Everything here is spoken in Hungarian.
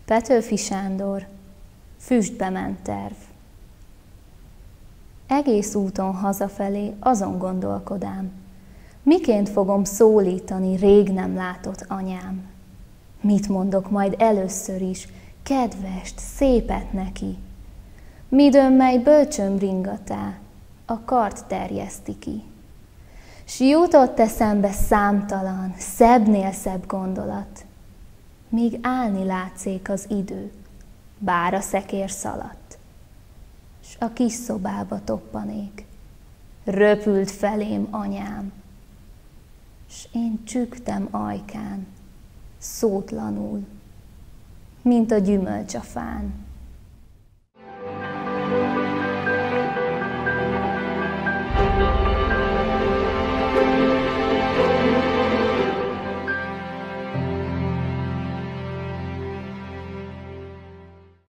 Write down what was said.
Petőfi Sándor, Füstbe ment terv. Egész úton hazafelé azon gondolkodám, miként fogom szólítani rég nem látott anyám. Mit mondok majd először is, kedvest, szépet neki? Midőn mely bölcsöm ringatá, a kart terjeszti ki. S jutott eszembe számtalan, szebbnél szebb gondolat, míg állni látszék az idő, bár a szekér szaladt. S a kis szobába toppanék, röpült felém anyám, s én csüggtem ajkán, szótlanul, mint a gyümölcs a fán.